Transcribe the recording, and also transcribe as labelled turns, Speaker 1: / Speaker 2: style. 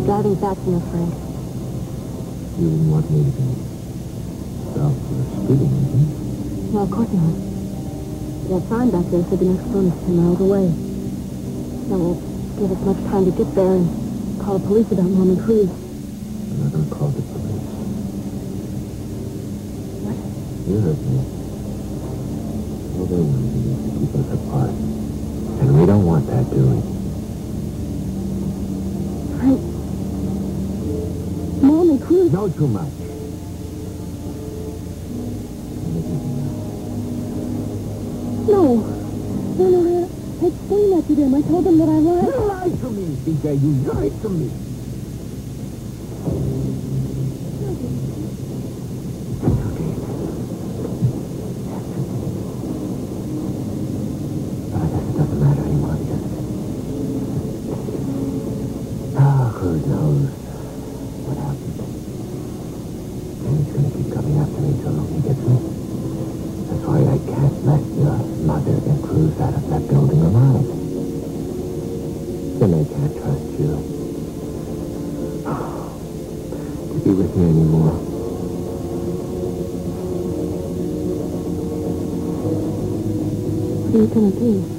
Speaker 1: driving fast enough, Frank.
Speaker 2: You wouldn't want me to be stopped for speeding, would you?
Speaker 1: No, of course not. That sign back there said the next zone is 10 miles away. That will give us much time to get there and call the police about Mom and Cruz.
Speaker 2: I'm not going to call the police.
Speaker 1: What?
Speaker 2: You heard me. All they want to do is to keep us apart. And we don't want that, do we?
Speaker 1: Frank. Mom and Cruz.
Speaker 2: No too much.
Speaker 1: No. I explained that to them. I told them that I lied.
Speaker 2: You lied to me, CJ. You lied to me. But I guess it doesn't matter anymore because... Cruz knows what happened. And he's going to keep coming after me till he gets me. That's why I can't let your mother and Cruz out of that building alive. Then I can't trust you to be with me anymore.
Speaker 1: What are you going to do?